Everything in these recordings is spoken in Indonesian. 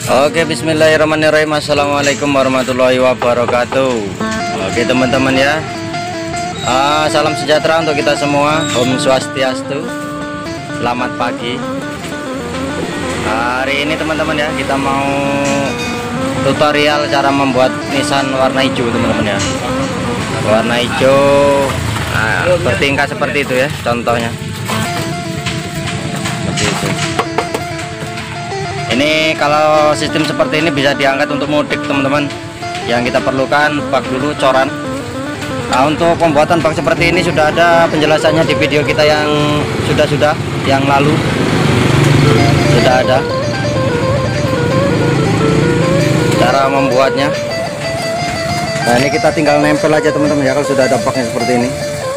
Oke, bismillahirrahmanirrahim. Assalamualaikum warahmatullahi wabarakatuh. Oke teman-teman ya, salam sejahtera untuk kita semua. Om Swastiastu. Selamat pagi. Hari ini teman-teman ya, kita mau tutorial cara membuat nisan warna hijau teman-teman ya. Warna hijau bertingkat seperti itu ya, contohnya seperti itu. Ini kalau sistem seperti ini bisa diangkat untuk mudik teman-teman. Yang kita perlukan bak dulu, coran. Nah, untuk pembuatan bak seperti ini sudah ada penjelasannya di video kita yang sudah yang lalu, sudah ada cara membuatnya. Nah, ini kita tinggal nempel aja teman-teman ya, kalau sudah ada baknya seperti ini.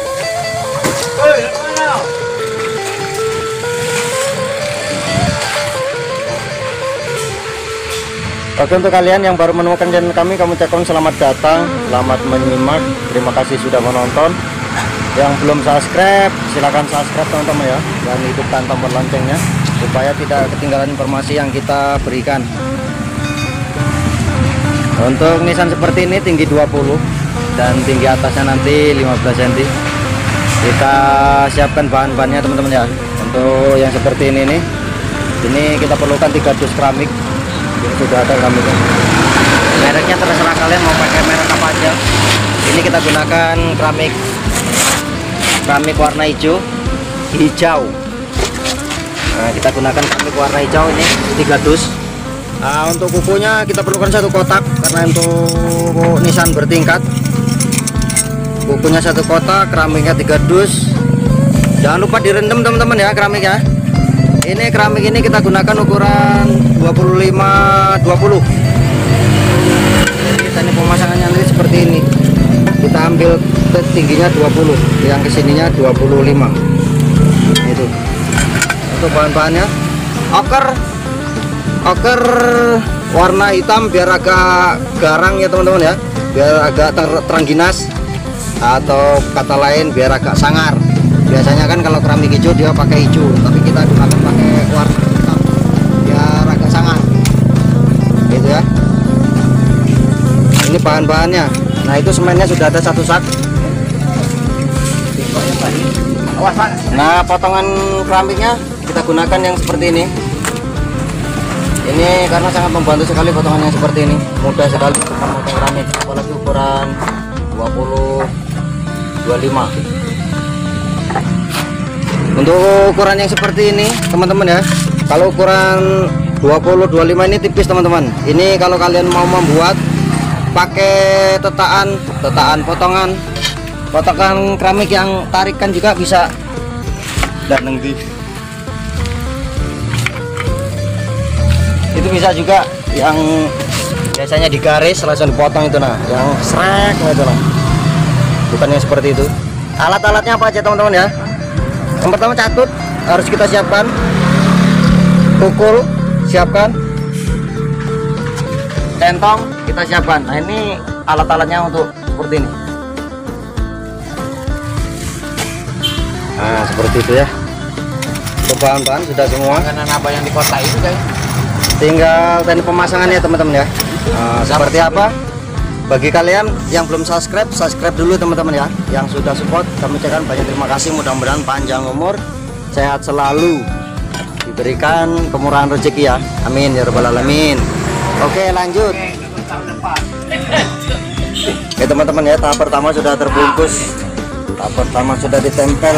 Oke, untuk kalian yang baru menemukan channel kami ucapkan selamat datang, selamat menyimak, terima kasih sudah menonton. Yang belum subscribe silahkan subscribe teman-teman ya, dan hidupkan tombol loncengnya supaya tidak ketinggalan informasi yang kita berikan. Untuk nisan seperti ini tinggi 20 dan tinggi atasnya nanti 15 cm. Kita siapkan bahan-bahannya teman-teman ya. Untuk yang seperti ini nih, ini kita perlukan 3 dus keramik. Ini sudah ada keramiknya. Mereknya terserah kalian mau pakai merek apa aja. Ini kita gunakan keramik warna hijau. Nah, kita gunakan keramik warna hijau ini 3 dus. Nah, untuk kukunya kita perlukan 1 kotak karena untuk nisan bertingkat. Kukunya 1 kotak, keramiknya 3 dus. Jangan lupa direndam teman-teman ya keramiknya. Ini keramik ini kita gunakan ukuran 25-20. Kita ini pemasangannya nanti seperti ini. Kita ambil tingginya 20, yang kesininya 25. Itu. Untuk bahan-bahannya oker warna hitam biar agak garang ya teman-teman ya, biar agak terangginas, atau kata lain biar agak sangar. Biasanya kan kalau keramik hijau dia pakai hijau, tapi kita gunakan pakai warna hitam biar agak sangar gitu ya. Ini bahan-bahannya. Nah, itu semennya sudah ada 1 sak. Nah, potongan keramiknya kita gunakan yang seperti ini. Ini karena sangat membantu sekali potongannya seperti ini, mudah sekali memotong keramik, apalagi ukuran 20-25. Untuk ukuran yang seperti ini teman-teman ya, kalau ukuran 20-25 ini tipis teman-teman. Ini kalau kalian mau membuat pakai tetaan potongan keramik yang tarikan juga bisa. Dan itu bisa juga, yang biasanya digaris langsung dipotong itu, nah yang srek gitu lah, bukan yang seperti itu. Alat-alatnya apa aja teman-teman ya? Yang pertama catut harus kita siapkan, pukul siapkan, centong kita siapkan. Nah, ini alat-alatnya untuk seperti ini. Nah, seperti itu ya. Untuk bahan-bahan sudah semua. Makanan apa yang di kota itu guys? Tinggal teknik pemasangannya teman-teman ya. Seperti apa? Bagi kalian yang belum subscribe dulu teman-teman ya. Yang sudah support kami ucapkan banyak terima kasih. Mudah-mudahan panjang umur, sehat selalu, diberikan kemurahan rezeki ya. Amin ya rabbal alamin. Oke, lanjut. Oke teman-teman ya, tahap pertama sudah terbungkus. Tahap pertama sudah ditempel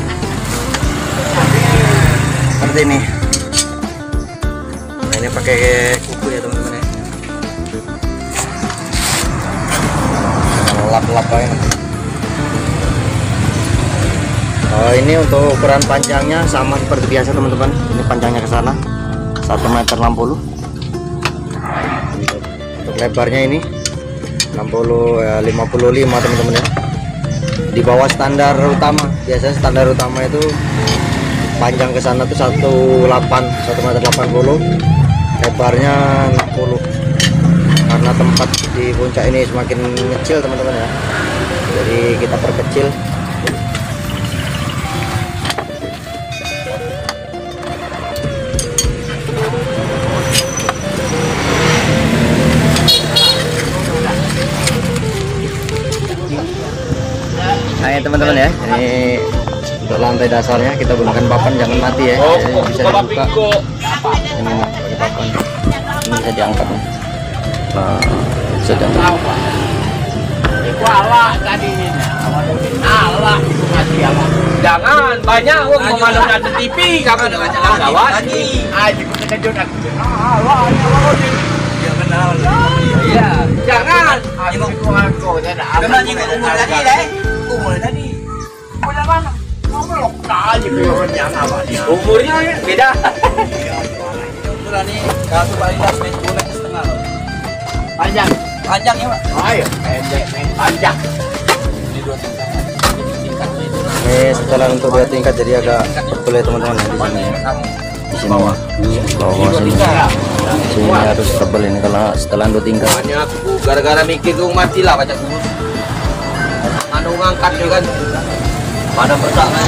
seperti ini. Nah, ini pakai kuku ya teman-teman ya. Lap-lap aja. Oh, ini untuk ukuran panjangnya sama seperti biasa teman-teman. Ini panjangnya ke sana 1,60 m. Untuk lebarnya ini 55 teman-teman ya. Di bawah standar utama. Biasanya standar utama itu panjang ke sana tuh 1,80 m, lebarnya 60. Karena tempat di puncak ini semakin kecil teman-teman ya, jadi kita perkecil. teman-teman ya. Ini untuk lantai dasarnya kita gunakan papan, jangan mati ya. Jadi bisa dibuka. Ini pakai papan. Ini bisa diangkat nih. Nah, bisa diangkat. Jangan banyak pemandangan ada TV kamu dengan kawan lagi. Iya, jangan. Kena nyinggung umur tadi deh. Umur tadi. Umurnya beda. Umuran nih kalau Balidas main bola setengah loh. Panjang. Panjang ya, Pak. Ayo, panjang. Ini 2 tingkat. Ini setelah untuk 2 tingkat jadi agak tebal ya teman-teman ya di sini ya. Di sini bawah sini. Sini harus tebal ini kalau setelah 2 tingkat. Banyak gara-gara mikir gue mati lah baca guru. Anu ngangkat juga kan. Pada pertama.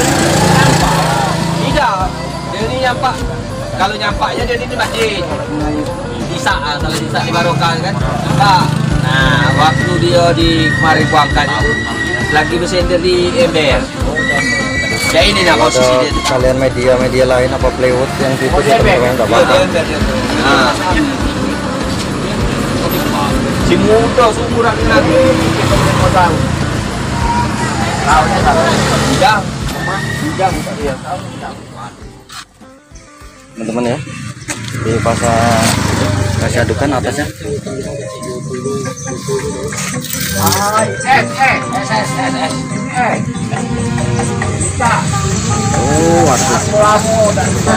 Tidak. Dia ini nyampak. Kalau nyampaknya dia ini masjid. Bisa, kalau bisa di Barokah kan. Nah, waktu dia di kemarin kuangkat itu lagi bersender di ember. Ya ini nah posisi dia. Kalian media lain apa Playwood yang itu teman-teman enggak apa-apa. Nah. Si muda sumuran lagi kita mau tahu. Tahunya salah. Jam dia tahu. Teman-teman ya. Di kasih adukan atasnya. Oh, waduh.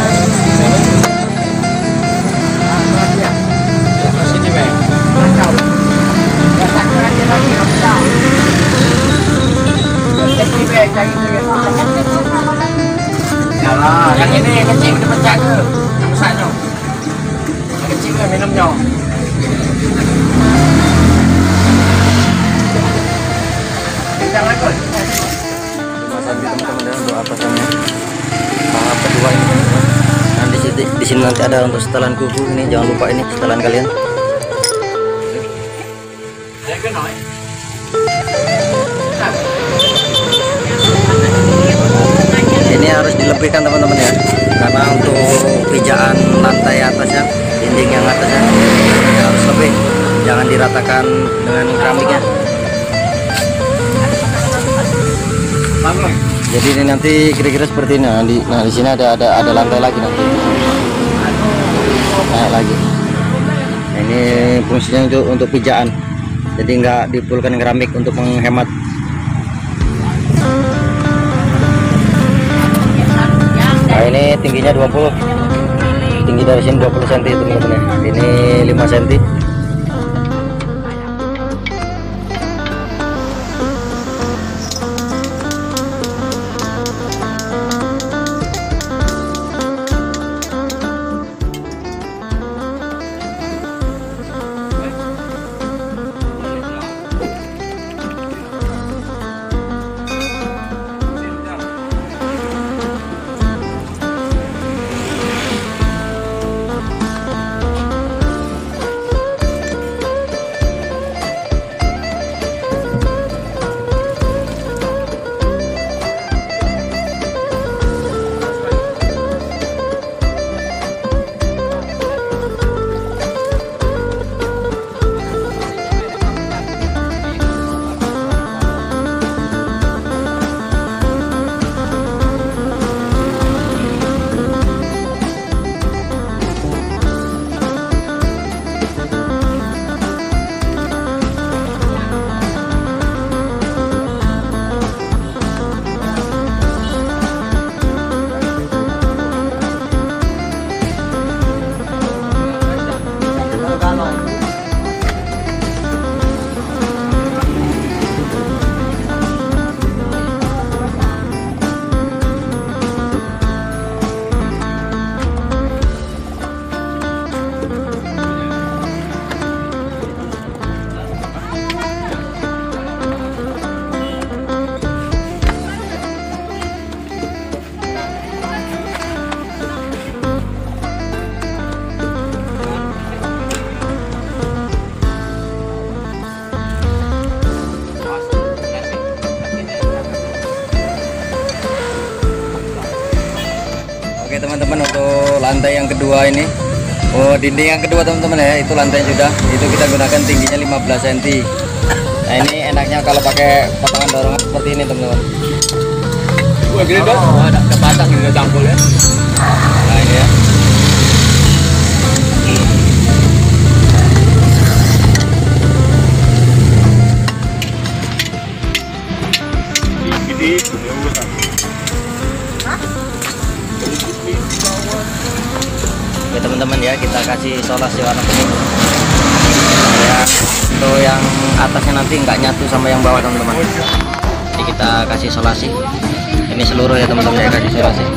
Yang ini kecil dipecah ke besarnya. Kecil minumnya. Jangan kok. Teman-teman ya untuk atasannya. Tahap kedua ini. Nah, di sini nanti ada untuk setelan kuku ini, jangan lupa ini setelan kalian. Ini harus dilebihkan teman-teman ya, karena untuk pijaan lantai atasnya, dinding yang atasnya harus lebih, jangan diratakan dengan keramiknya. Jadi ini nanti kira-kira seperti ini. Nah di sini ada lantai lagi nanti. Nah, lagi. Nah, ini fungsinya untuk pijaan. Jadi nggak dipulkan keramik untuk menghemat. Nah ini tingginya 20, tinggi dari sini 20 cm teman-teman ya. Ini 5 cm. Oke teman-teman, untuk lantai yang kedua ini, dinding yang kedua teman-teman ya, itu lantai sudah, itu kita gunakan tingginya 15 cm. Nah ini enaknya kalau pakai potongan dorongan seperti ini teman-teman. Wah gede dong, ada batang juga campur ya. Nah ini ya. Oke teman-teman ya, kita kasih isolasi warna kuning ya, untuk yang atasnya nanti nggak nyatu sama yang bawah teman-teman. Jadi kita kasih isolasi ini seluruh ya teman-teman ya, kasih isolasi.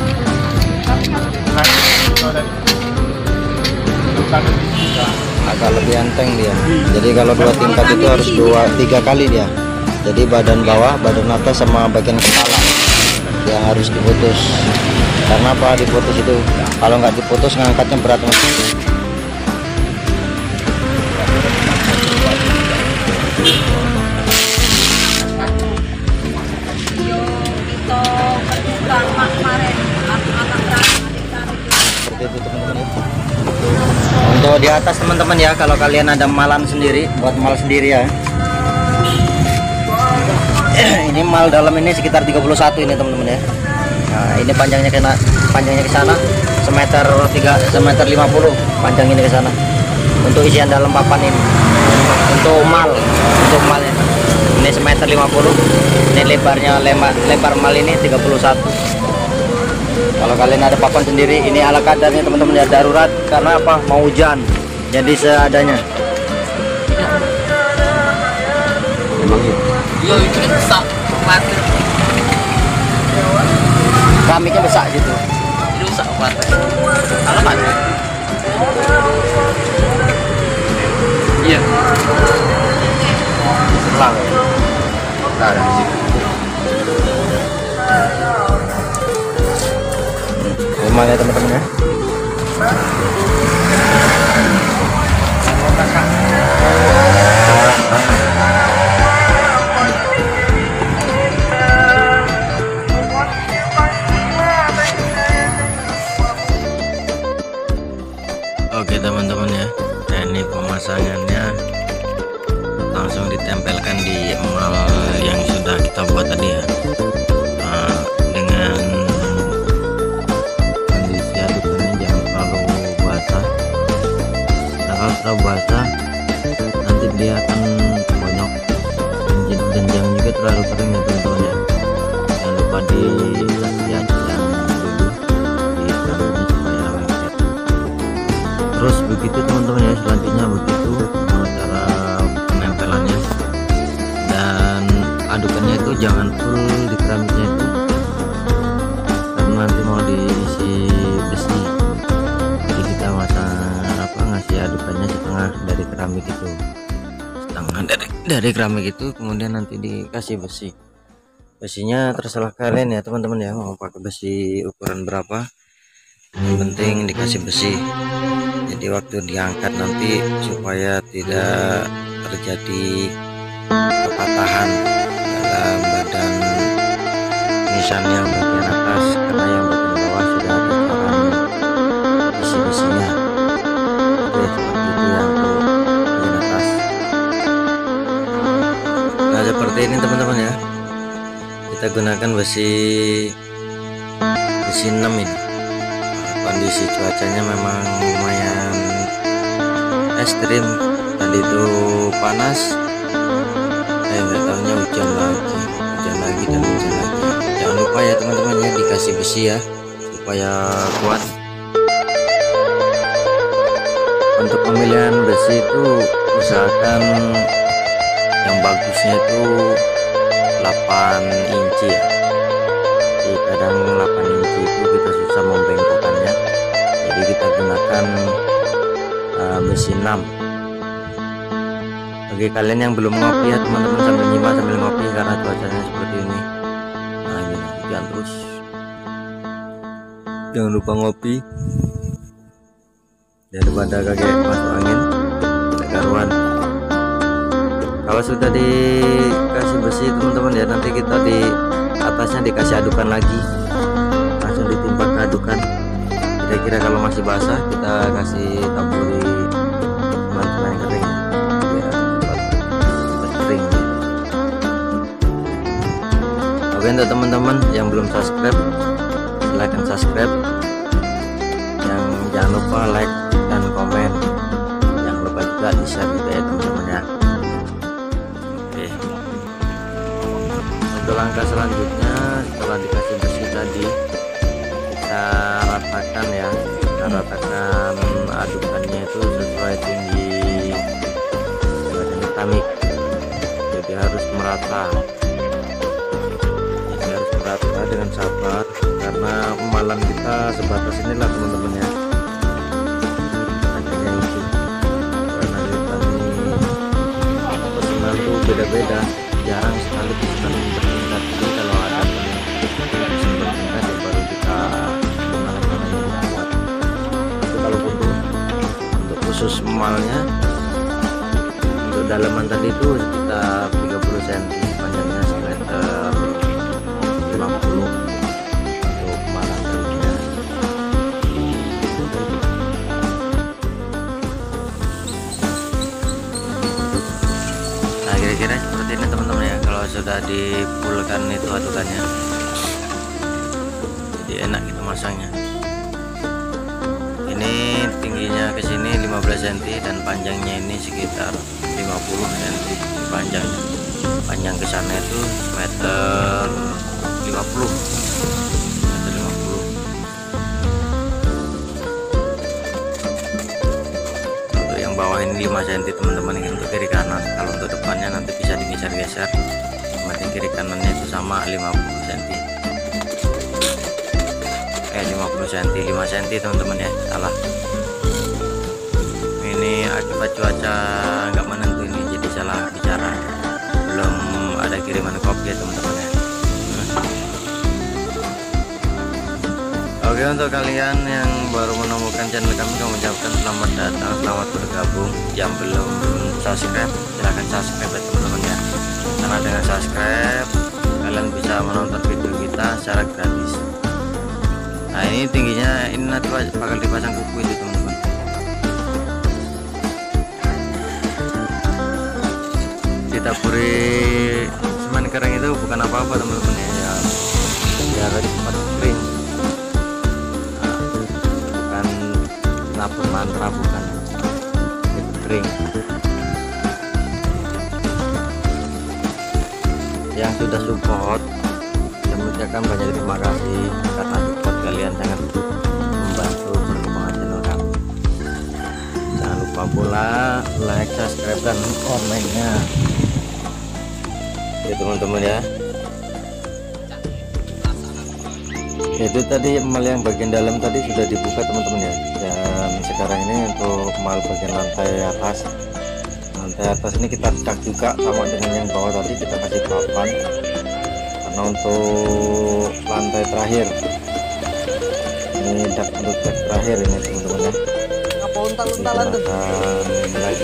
Agak lebih enteng dia, jadi kalau 2 tingkat itu harus 2-3 kali dia. Jadi badan bawah, badan atas, sama bagian kepala yang harus diputus. Karena apa diputus itu? Kalau nggak diputus ngangkatnya berat mas. Seperti itu teman-teman ya. Untuk di atas teman-teman ya, kalau kalian ada malan sendiri, buat mal sendiri ya. Ini mal dalam ini sekitar 31 ini teman-teman ya. Nah, ini panjangnya ke sana semeter 50, panjang ini ke sana. Untuk isian dalam papan ini. Untuk malnya. Ini semeter 50. Ini lebar mal ini 31. Kalau kalian ada papan sendiri, ini ala kadarnya teman-teman ya, darurat karena apa? Mau hujan. Jadi seadanya. Memang itu. Yo itu besar mati. Keramiknya besar gitu. Ini besar mati. Kalau mati. Iya. Selang. Nah, ada di sini. Gimana teman-teman ya? Oke teman-teman ya, nah ini pemasangannya langsung ditempelkan di emal yang sudah kita buat tadi ya. Nah, dengan kondisi adukannya jangan terlalu basah, nah, kalau terlalu basah nanti dia akan bonyok, dan jangan juga terlalu kering ya teman-teman ya. Jangan lupa dikasih ajaran dulu di dalamnya supaya lengket. Terus begitu teman-teman ya, selanjutnya begitu cara penempelannya, dan adukannya itu jangan full di keramiknya itu, karena nanti mau diisi besi. Jadi kita ngasih adukannya setengah dari keramik itu, setengah dari keramik itu, kemudian nanti dikasih besi. Besinya terserah kalian ya teman-teman ya, mau pakai besi ukuran berapa, yang penting dikasih besi. Jadi waktu diangkat nanti supaya tidak terjadi kepatahan dalam badan nisan yang bagian atas, karena yang bagian bawah sudah ada tahan isi besinya. Oke, seperti itu yang untuk bagian atas. Nah seperti ini teman-teman ya, kita gunakan besi 6 ini. Kondisi cuacanya memang lumayan ekstrim, tadi itu panas, nggak tahunya hujan lagi dan hujan lagi. Jangan lupa ya teman-teman ya, dikasih besi ya supaya kuat. Untuk pemilihan besi itu usahakan yang bagusnya itu 8 inci ya. Jadi kadang 8 inci itu kita susah membengkokkannya, jadi kita gunakan besi 6. Bagi kalian yang belum ngopi ya teman-teman, sambil nyimak sambil ngopi karena cuacanya seperti ini. Nah ini hujan terus, jangan lupa ngopi daripada kaget masuk angin tidak karuan. Kalau sudah dikasih besi teman-teman ya, nanti kita di atasnya dikasih adukan lagi, langsung ditimpa ke adukan. Kira-kira kalau masih basah kita kasih taburi semen kering biar cepat kering. Oke, untuk teman-teman yang belum subscribe, silahkan subscribe. Yang jangan lupa like dan komen, jangan lupa juga di share juga ya teman-teman ya. Oke, untuk langkah selanjutnya setelah dikasih bersih tadi, kita ratakan ya, kita ratakan adukannya itu sesuai tinggi badan keramik, jadi harus merata. Dengan sabar, karena emalan kita sebatas inilah teman-teman ya. Hanya itu, karena kita ini pesanan tuh beda-beda, jarang sekali pesanan bertingkat. Jadi kalau ada pesanan bertingkat ya baru kita emalan-emalan yang buat. Tapi kalau untuk khusus emalnya, untuk dalaman tadi itu sekitar 30 cm, panjangnya sekitar 50 untuk malam tentunya. Nah, kira-kira seperti ini teman-teman ya, kalau sudah dipulkan itu adukannya, jadi enak kita masangnya. Ini tingginya ke sini 15 cm dan panjangnya ini sekitar 50 cm panjangnya. Panjang ke sana itu meter 50 meter 50. Untuk yang bawah ini 5 cm teman-teman, ini untuk kiri kanan. Kalau untuk depannya nanti bisa digeser-geser, penting kiri kanannya itu sama 50 cm. 50 cm 5 cm teman-teman ya, salah. Ini akibat cuaca nggak menentu ini, jadi salah bicara. Belum ada kiriman kopi ya teman-teman ya. Oke, untuk kalian yang baru menemukan channel kami ucapkan selamat datang, selamat bergabung. Yang belum subscribe silahkan subscribe ya teman-teman ya, karena dengan subscribe kalian bisa menonton video kita secara gratis. Nah, ini tingginya ini nanti bakal dipasang kuku itu teman-teman. Ditaburi semen kering itu bukan apa-apa teman-teman ya, biar cepat kering. Bukan mantra, bukan itu kering. Yang sudah support, saya mengucapkan banyak terima kasih karena support kalian sangat membantu perkembangan channel kami. Jangan lupa pula like, subscribe dan komennya ya teman-teman ya. Itu tadi emal yang bagian dalam tadi sudah dibuka teman-teman ya, dan sekarang ini untuk emal bagian lantai atas. Lantai atas ini kita cat juga sama dengan yang bawah tadi, kita kasih papan karena untuk lantai terakhir ini untuk cat terakhir ini teman-teman ya. Apa untal-untalan tuh lagi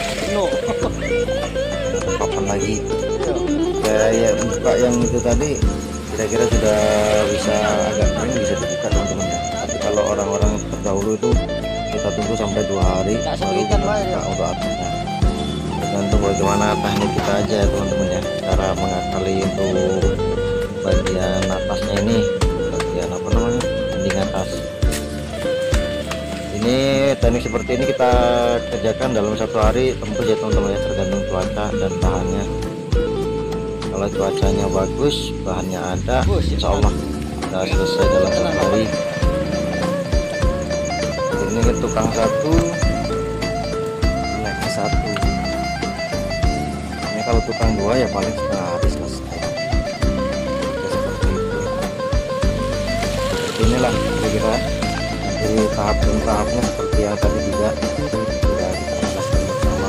papan lagi kayak buka yang itu tadi, kira-kira sudah bisa agak kering, bisa dibuka teman-teman ya. Tapi kalau orang-orang terdahulu itu kita tunggu sampai 2 hari baru kita buka untuk atasnya. Tergantung bagaimana teknik kita aja ya teman-teman ya, cara mengakali untuk bagian atasnya ini, bagian apa namanya, dinding atas. Ini teknik seperti ini kita kerjakan dalam 1 hari tembus ya teman-teman ya, tergantung cuaca dan tahannya. Kalau cuacanya bagus, bahannya ada, insya Allah kita selesai dalam 1 hari. Ini tukang 1, naiknya 1. Ini kalau tukang 2 ya paling setengah hari selesai. Ya, seperti itu. Inilah kira-kira dari tahap dan tahapnya seperti yang tadi juga sudah kita jelaskan bersama.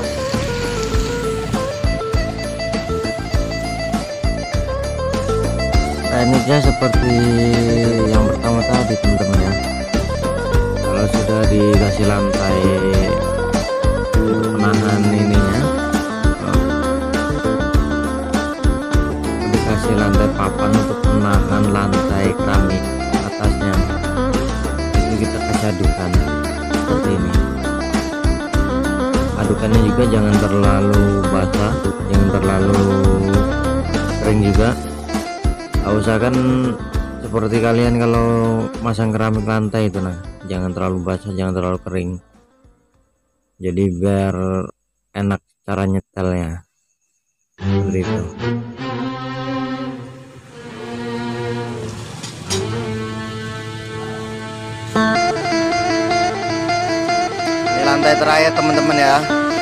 Tekniknya seperti yang pertama tadi teman-teman ya. Kalau sudah dikasih lantai penahan ininya, dikasih lantai papan untuk penahan lantai keramik atasnya, itu kita kasih adukan seperti ini. Adukannya juga jangan terlalu basah, jangan terlalu kering juga. Usahakan seperti kalian kalau masang keramik lantai itu, nah jangan terlalu basah, jangan terlalu kering, jadi biar enak cara nyetelnya seperti itu. Ini lantai terakhir teman-teman ya.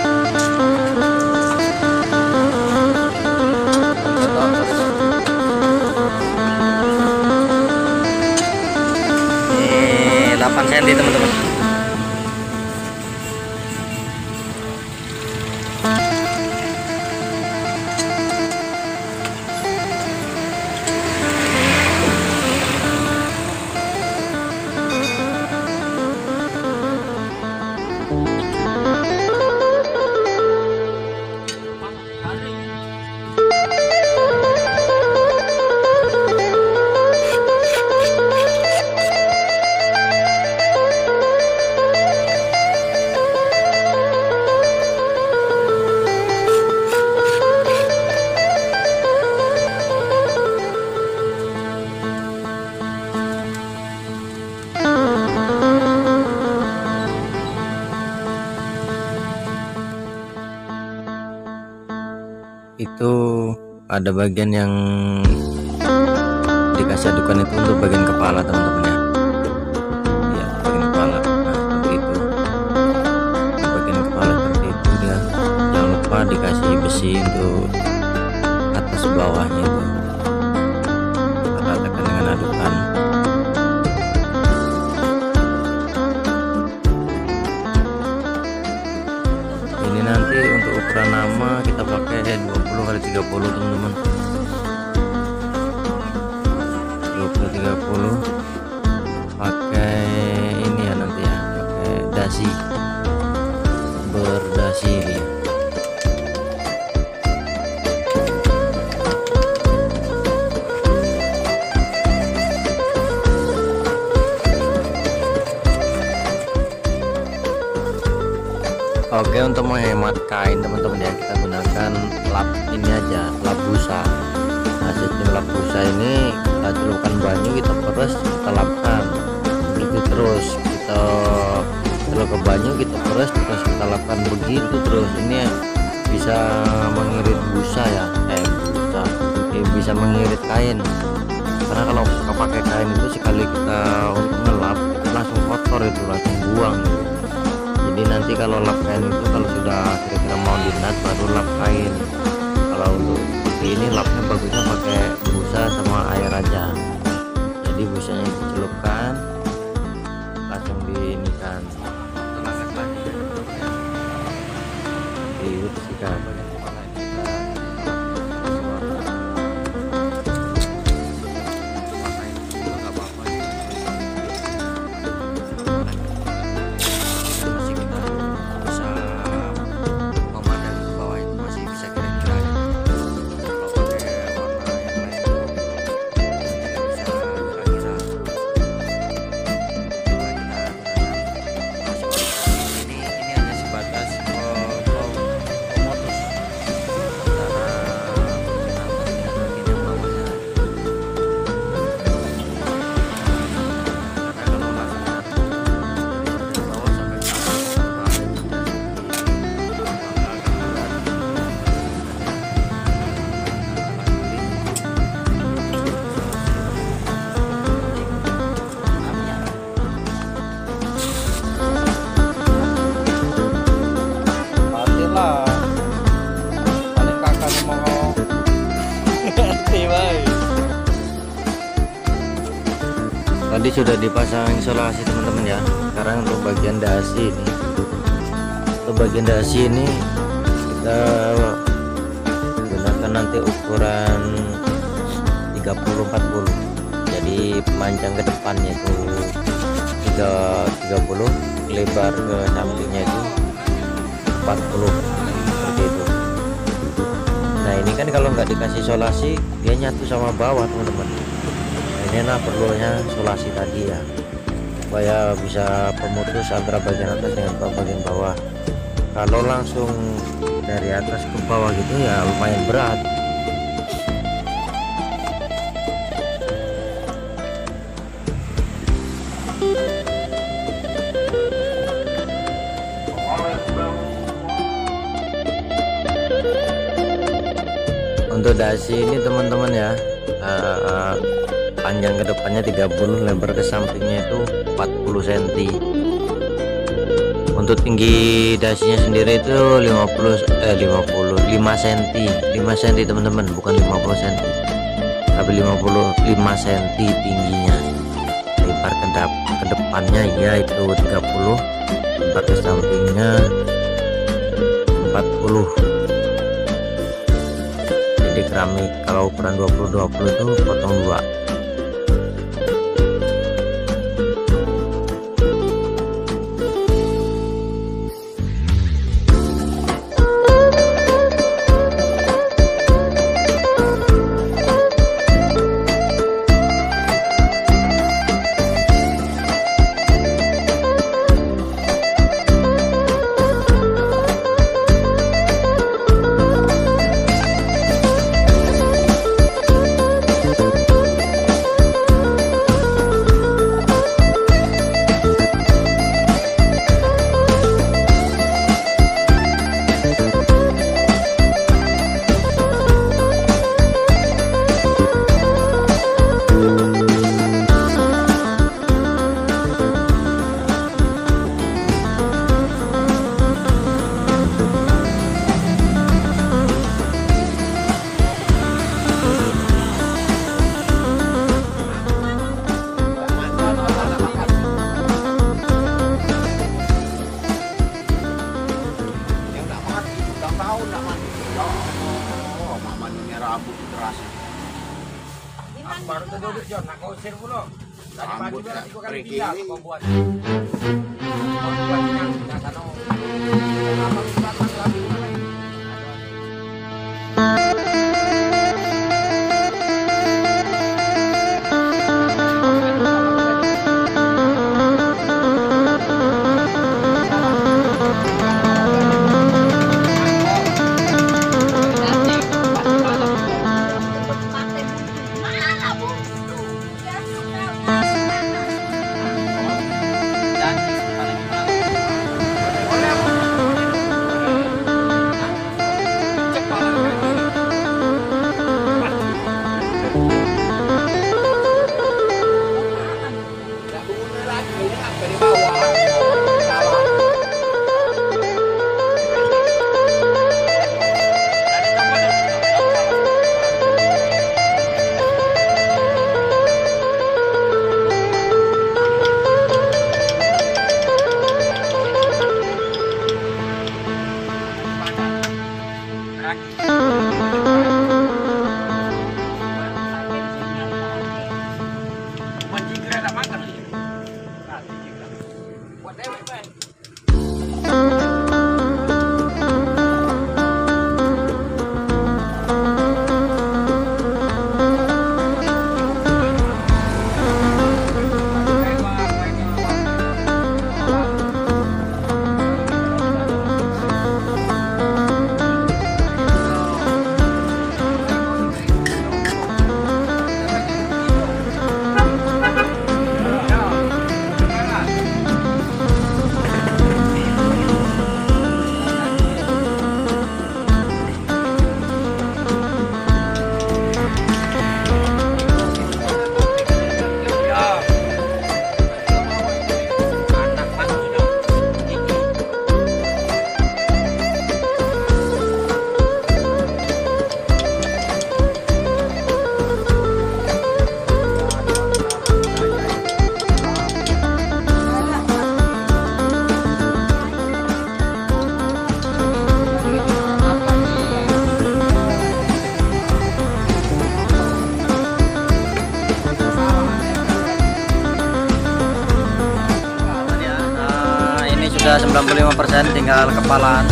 Ini 8 cm teman-teman. Itu ada bagian yang dikasih adukan itu untuk bagian kepala teman-teman ya. Ya, bagian kepala. Nah, seperti itu. Bagian kepala seperti itu dia. Jangan lupa dikasih besi untuk atas bawahnya itu. Kita ratakan dengan adukan. Ini nanti untuk ukuran nama kita pakai 20x30 teman-teman. 20x30 pakai ini ya nanti ya, pakai dasi, berdasi ini. Oke, untuk menghemat kain teman-teman ya, kita gunakan lap ini aja, lap busa. Nah, sistem lap busa ini kita celupkan banyu, kita peres, kita lapkan begitu terus. Kita celupkan ke banyu, kita peres, terus kita lapkan begitu terus. Ini bisa mengirit busa ya, busa. Bisa mengirit kain. Karena kalau kita pakai kain itu sekali kita untuk ngelap itu langsung kotor, itu langsung buang. Jadi nanti kalau lap kain itu kalau sudah kira-kira mau dinat baru lap kain. Kalau untuk seperti ini lapnya bagusnya pakai busa sama air aja. Jadi busanya dicelupkan langsung diinikan, dibersihkan. Tadi sudah dipasang isolasi teman-teman ya. Sekarang untuk bagian dasi ini, kita gunakan nanti ukuran 30-40. Jadi panjang ke depannya itu 30, lebar ke sampingnya itu 40 seperti itu. Nah ini kan kalau nggak dikasih isolasi dia nyatu sama bawah teman-teman. Ini nah perlunya isolasi tadi ya, supaya bisa pemutus antara bagian atas dengan bagian bawah. Kalau langsung dari atas ke bawah gitu ya lumayan berat. Untuk dasi ini teman-teman ya, panjang ke depannya 30, lebar ke sampingnya itu 40 cm. Untuk tinggi dasinya sendiri itu 5 cm teman-teman, bukan 50 cm tapi 55 cm tingginya. Lebar ke depannya yaitu 30, lebar ke sampingnya 40. Jadi keramik kalau ukuran 20-20 itu potong 2. Baru duduk John, nak kau usir pula. Tadi pagi dah 3 kali pindah kau buat. Kau buat yang pindah sana. Apa buat lagi? Sudah 95%, tinggal kepalaan.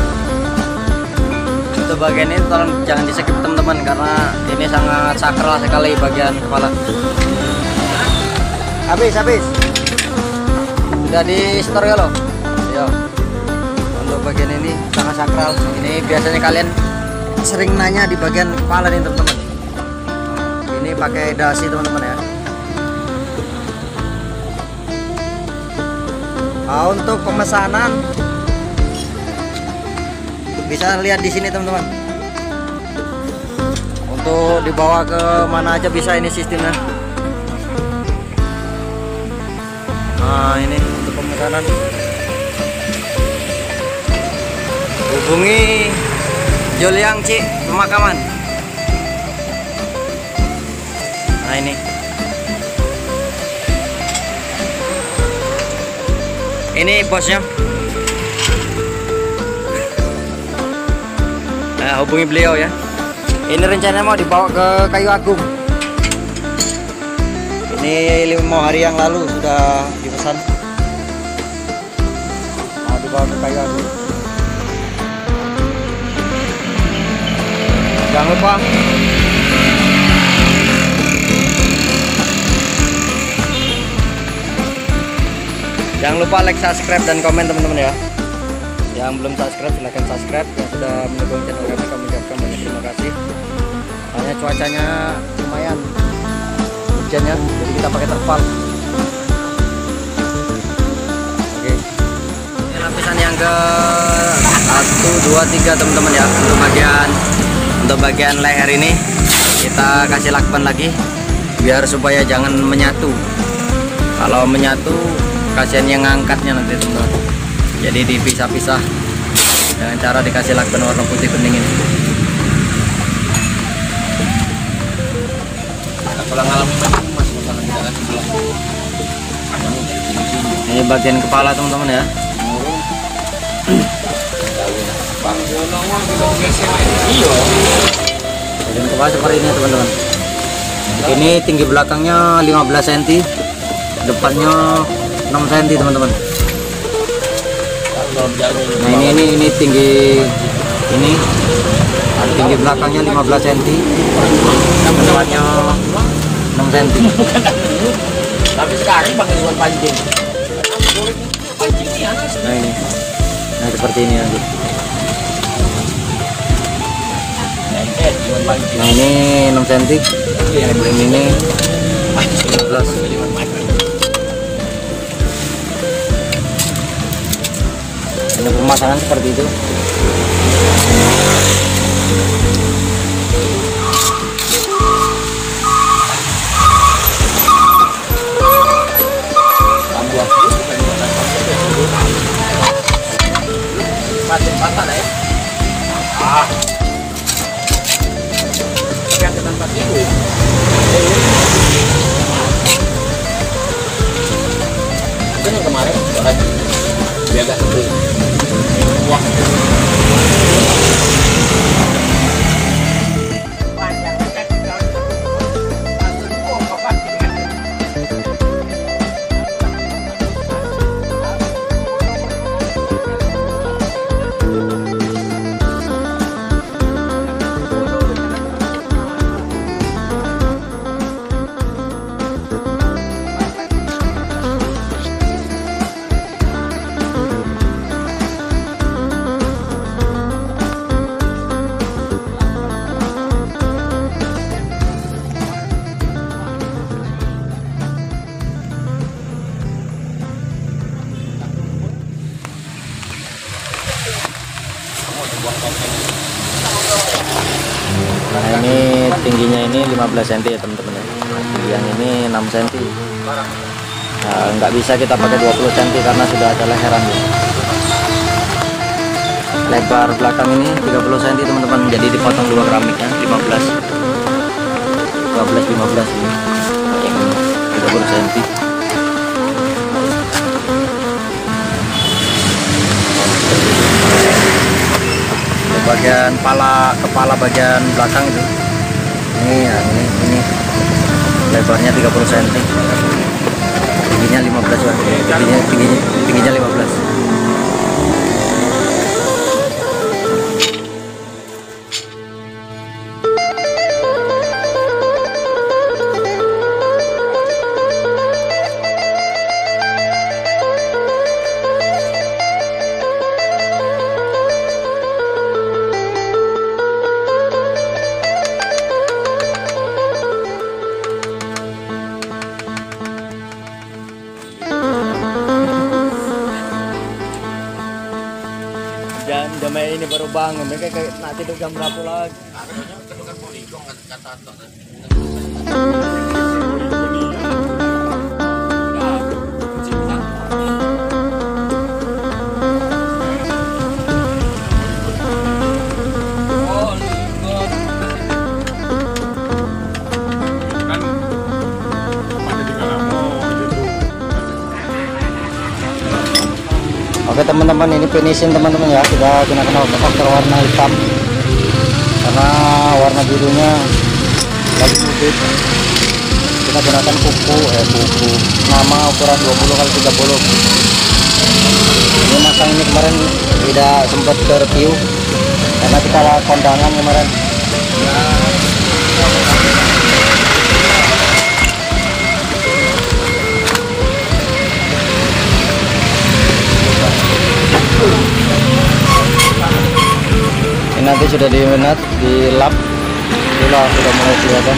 Untuk bagian ini tolong jangan di skip teman-teman, karena ini sangat sakral sekali bagian kepala. Habis Udah di store ya lo. Ya. Untuk bagian ini sangat sakral. Ini biasanya kalian sering nanya di bagian kepala nih teman-teman. Ini pakai dasi teman-teman ya. Nah, untuk pemesanan bisa lihat di sini teman-teman. Untuk dibawa ke mana aja bisa ini sistemnya. Nah ini untuk pemesanan, hubungi Juliang Ci Pemakaman. Nah ini bosnya. Nah, hubungi beliau ya. Ini rencananya mau dibawa ke Kayu Agung. Ini 5 hari yang lalu sudah dipesan. Mau dibawa ke Kayu Agung. Jangan lupa like, subscribe, dan komen teman-teman ya. Yang belum subscribe silahkan subscribe. Yang sudah mendukung channel kami ucapkan banyak terima kasih. Hanya cuacanya lumayan hujannya, jadi kita pakai terpal. Oke. Ini lapisan yang ke 1, 2, 3 teman-teman ya. Untuk bagian leher ini kita kasih lakban lagi biar supaya jangan menyatu. Kalau menyatu kasihan yang ngangkatnya nanti teman-teman. Jadi dipisah-pisah dengan cara dikasih lakban warna putih bening ini. Ini bagian kepala teman-teman ya. Bagian kepala seperti ini teman-teman. Ini tinggi belakangnya 15 cm, depannya 6 cm teman-teman. Nah ini tinggi tinggi belakangnya 15 cm, depannya 6 cm. Tapi sekarang pakai iwan pancing. Nah ini, nah seperti ini nanti. Nah ini 6 cm, yang ini 15. Ini pemasangan seperti itu. Patah ya. Lihat tempat itu. Itu yang kemarin biar agak tebal. Wah. Nah ini tingginya ini 15 cm ya teman-teman ya. Yang ini 6 cm. Nah, nggak bisa kita pakai 20 cm karena sudah ada leheran ya. Lebar belakang ini 30 cm teman-teman, jadi dipotong dua keramiknya 15 ini. Yang 30 cm. Bagian kepala bagian belakang itu ini ya, ini lebarnya 30 cm, tingginya 15 lah, tingginya 15. jam ini baru bangun. Mereka kayak nak tidur jam berapa lagi? Oke teman-teman, ini finishing teman-teman ya. Kita gunakan outer warna hitam karena warna birunya lagi putih. Kita gunakan kuku nama ukuran 20 kali 30. Ini masang ini kemarin tidak sempat ke review karena kita kondangan kemarin. Ini nanti sudah dimenat, dilap, itulah sudah mulai kelihatan.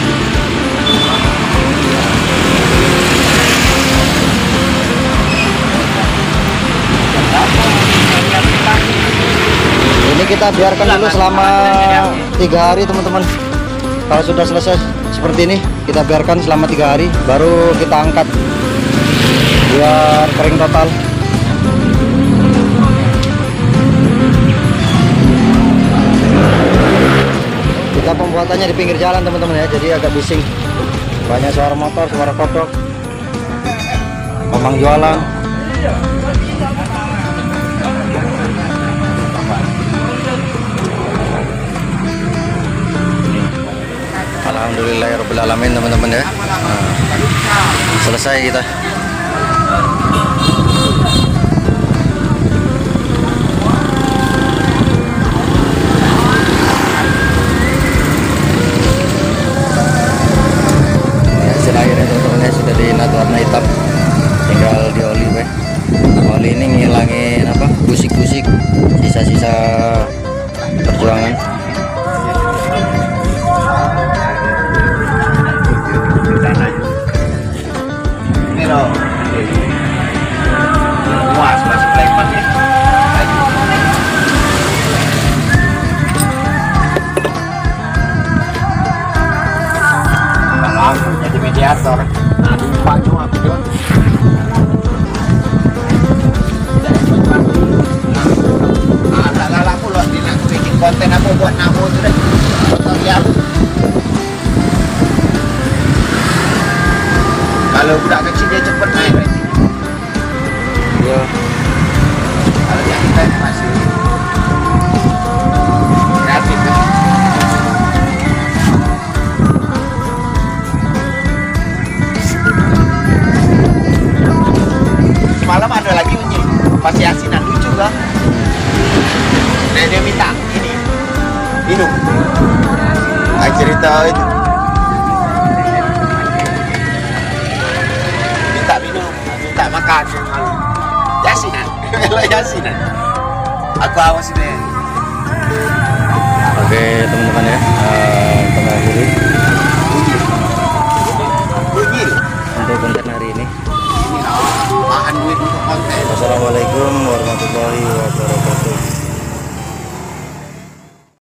Ini kita biarkan dulu selama 3 hari teman-teman. Kalau sudah selesai seperti ini, kita biarkan selama 3 hari, baru kita angkat biar kering total. Kita pembuatannya di pinggir jalan teman-teman ya, jadi agak bising, banyak suara motor, suara kodok, mamang jualan. Alhamdulillahirobbilalamin teman-teman ya. Selesai kita. Akhirnya teman-teman sudah dinat warna hitam, tinggal di oli weh. Oli ini ngilangin apa, busik-busik, sisa-sisa perjuangan. Ini loh, puas masih playman ya. Aku jadi mediator, banyak aku juga. Tak kalah pula dia nak bikin konten aku buat namu tu dah. Tutorial. Kalau budak kecil dia cepat main rating. Ya. Kalau yang kita masih kreatif kan. Malam ada lagi uji pasti asinan lucu kan. Nah dia minta ini minum, cerita itu minta minum, minta makan yasinan. Aku awas ini. Oke teman-teman ya,